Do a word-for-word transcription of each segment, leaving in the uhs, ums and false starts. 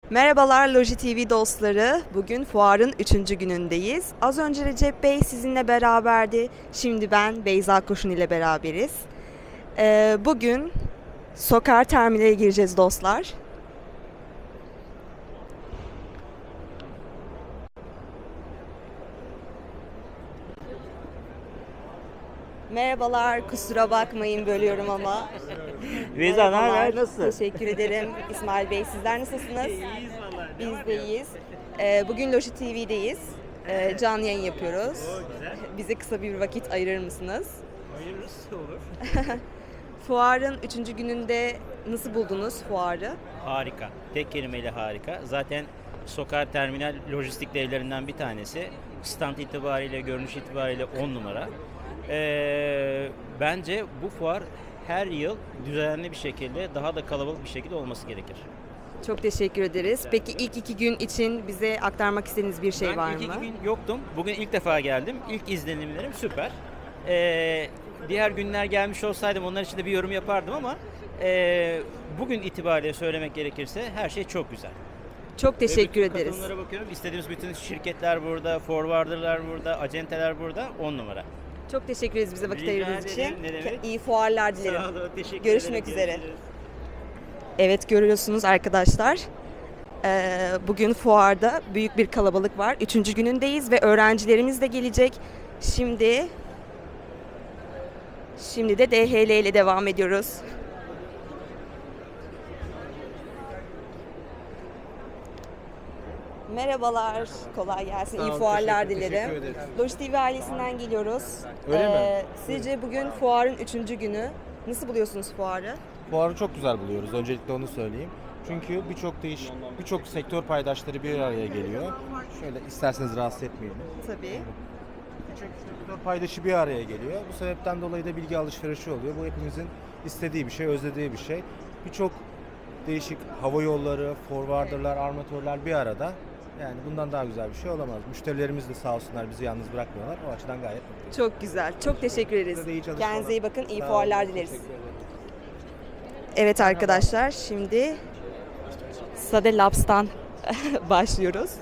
Merhabalar Loji T V dostları. Bugün fuarın üçüncü günündeyiz. Az önce Recep Bey sizinle beraberdi. Şimdi ben Beyza Koşun ile beraberiz. Ee, bugün Sokar Terminal'e gireceğiz dostlar. Merhabalar, kusura bakmayın bölüyorum ama. Beyza, ne haber? Merhabalar, Nasılsın? teşekkür ederim. İsmail Bey, sizler nasılsınız? İyiyiz valla. Biz de iyiyiz. Ee, bugün Loji T V'deyiz. Ee, canlı yayın yapıyoruz. Oo, güzel. Bize kısa bir vakit ayırır mısınız? Hayırlısı olur. Fuarın üçüncü gününde nasıl buldunuz fuarı? Harika. Tek kelimeyle harika. Zaten Sokar Terminal lojistik devlerinden bir tanesi. Stand itibariyle, görünüş itibariyle on numara. Ee, bence bu fuar her yıl düzenli bir şekilde, daha da kalabalık bir şekilde olması gerekir. Çok teşekkür ederiz. Peki ilk iki gün için bize aktarmak istediğiniz bir şey ben var ilk mı? iki gün yoktum. Bugün ilk defa geldim. İlk izlenimlerim süper. Ee, diğer günler gelmiş olsaydım onlar için de bir yorum yapardım ama e, bugün itibariyle söylemek gerekirse her şey çok güzel. Çok teşekkür Ve bütün ederiz. katılımlara bakıyorum. İstediğimiz bütün şirketler burada, forwarderlar burada, acenteler burada. on numara. Çok teşekkür ederiz bize vakit Rica ayırdığınız ederim, için. ne demek. İyi fuarlar dilerim. Sağ olun, teşekkür Görüşmek ederim. üzere. Görüşürüz. Evet, görüyorsunuz arkadaşlar. Ee, bugün fuarda büyük bir kalabalık var. Üçüncü günündeyiz ve öğrencilerimiz de gelecek. Şimdi şimdi de D H L ile devam ediyoruz. Merhabalar, kolay gelsin. Sağ İyi olun, fuarlar teşekkür- dilerim. teşekkür ederiz. Loji T V ailesinden geliyoruz. Öyle mi? Sizce bugün fuarın üçüncü günü. Nasıl buluyorsunuz fuarı? Fuarı çok güzel buluyoruz. Öncelikle onu söyleyeyim. Çünkü birçok değiş, birçok sektör paydaşları bir araya geliyor. Şöyle isterseniz rahatsız etmeyelim. Tabii. Birçok sektör paydaşı bir araya geliyor. Bu sebepten dolayı da bilgi alışverişi oluyor. Bu hepimizin istediği bir şey, özlediği bir şey. Birçok değişik hava yolları, forwarderlar, armatörler bir arada. Yani bundan daha güzel bir şey olamaz. Müşterilerimiz de sağ olsunlar bizi yalnız bırakmıyorlar. O açıdan gayet mutluyuz. Çok güzel. Çok teşekkür ederiz. Size de iyi çalışmalar. Kendinize iyi bakın. İyi Sağ olun, fuarlar dileriz. teşekkür ederim. Evet arkadaşlar, şimdi Sade Labs'tan başlıyoruz.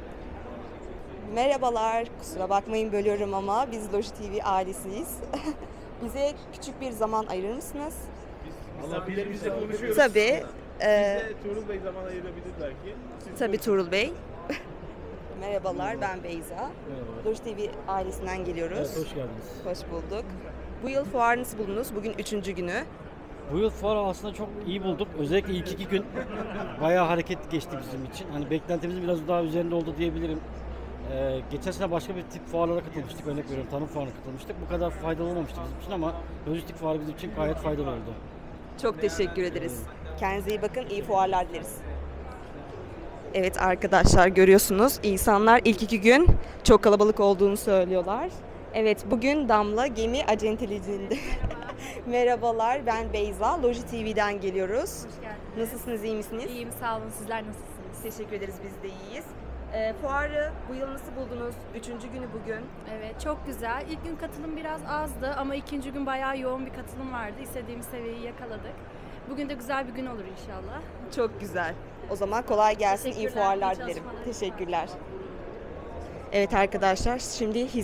Merhabalar, kusura bakmayın bölüyorum ama biz Loji T V ailesiyiz. Bize küçük bir zaman ayırır mısınız? Valla biz biz de konuşuyoruz. Tabii. e, Bize Tuğrul Bey zaman ayırabilir belki. Siz tabii Tuğrul Bey. Merhabalar, ben Beyza. Loji T V ailesinden geliyoruz. Evet, hoş geldiniz. Hoş bulduk. Bu yıl fuar nasıl buldunuz? Bugün üçüncü günü. Bu yıl fuarı aslında çok iyi bulduk. Özellikle ilk iki gün bayağı hareketli geçti bizim için. Hani beklentimizin biraz daha üzerinde oldu diyebilirim. Ee, geçen sene başka bir tip fuarlara katılmıştık. Örnek veriyorum, tanım fuarına katılmıştık. Bu kadar faydalı olmamıştı bizim için ama lojistik fuarı bizim için gayet faydalı oldu. Çok teşekkür ederiz. Kendinize iyi bakın, iyi fuarlar dileriz. Evet arkadaşlar, görüyorsunuz insanlar ilk iki gün çok kalabalık olduğunu söylüyorlar. Evet, bugün Damla Gemi Acenteliciliğinde. Merhabalar, ben Beyza. Loji T V'den geliyoruz. Hoş geldiniz. Nasılsınız, iyi misiniz? İyiyim, sağ olun. Sizler nasılsınız? Teşekkür ederiz, biz de iyiyiz. Ee, fuarı bu yıl nasıl buldunuz? Üçüncü günü bugün. Evet, çok güzel. İlk gün katılım biraz azdı ama ikinci gün bayağı yoğun bir katılım vardı. İstediğimiz seviyeyi yakaladık. Bugün de güzel bir gün olur inşallah. Çok güzel. O zaman kolay gelsin, iyi Teşekkürler, fuarlar iyi dilerim. çalışmalar. Teşekkürler. Evet arkadaşlar, şimdi